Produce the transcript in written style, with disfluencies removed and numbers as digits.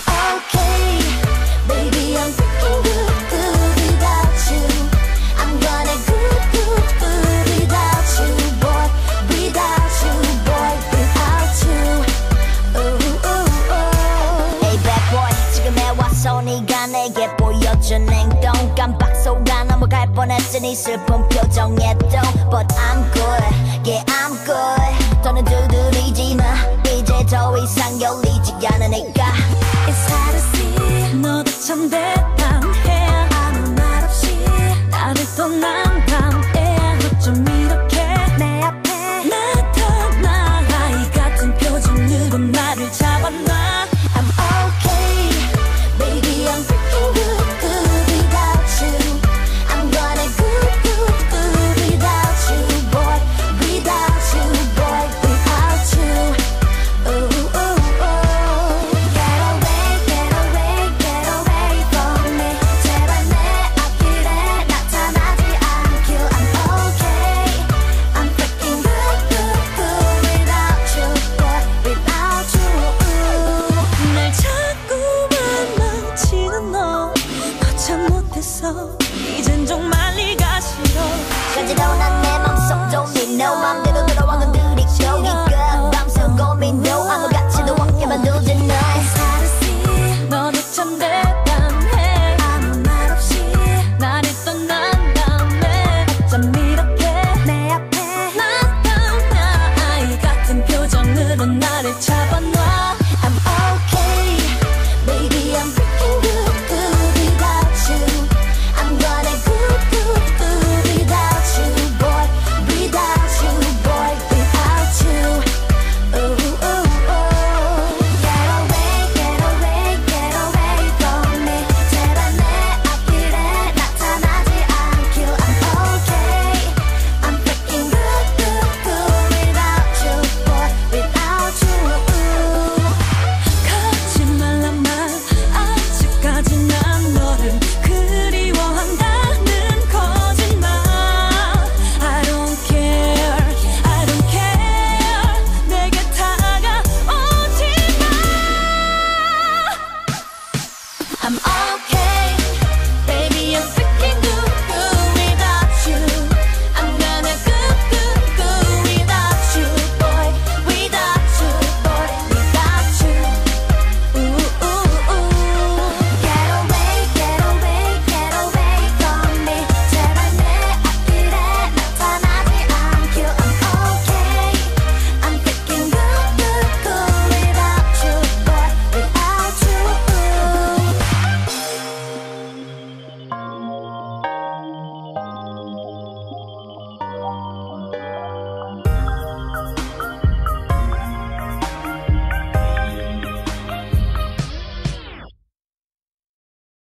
okay, baby, I'm freaking good without you. I'm gonna good without you, boy, without you, boy, without you. Ooh, ooh, ooh. Hey bad boy, 지금에 와서 네가 내게 보여준 행동 깜빡 속아 넘어갈 뻔했으니 슬픈 표정에도 But I'm good, yeah I'm good. 더는 두드리지 마, 이제 더 이상 열리지 않으니까. It's hard to see 너도 참 대단해 아무 말 없이 나를 떠난 밤에 어쩜 이렇게 내 앞에 나타나 아이 같은 표정으로 나를 잡아놔. I'm okay, baby, I'm freaking good without you. I'm gonna good without you, boy, without you, boy, without you. Ooh, ooh, ooh. Get away from me. 제발 내 앞길에 나타나지 않길. I'm okay, I'm freaking good without you, boy, without you. 날 자꾸만 망치는 너 거참 못해서 이젠 정말 네가 싫어. 간지러운 내 맘속도 민호 맘대로 들어와 건드리고 이건 밤새 고민도 아무같지도 않게 만들어진 날. It's hard to see 너도 참 대단해 아무 말 없이 나를 떠난 다음에 어쩜 이렇게 내 앞에 나타나 아이 같은 표정으로 나를 잡아놔. I'm okay, baby, I'm freaking good without you. I'm gonna good without you, boy, without you, boy, without you. Ooh, ooh, ooh. Get away from me. 제발 내 앞길에 나타나지 않길. I'm okay, I'm freaking good without you, boy, without you. 거짓말란 말 아직까지 난 너를 그리워한다는 거짓말. I don't care 내게 다가오지 마. I'm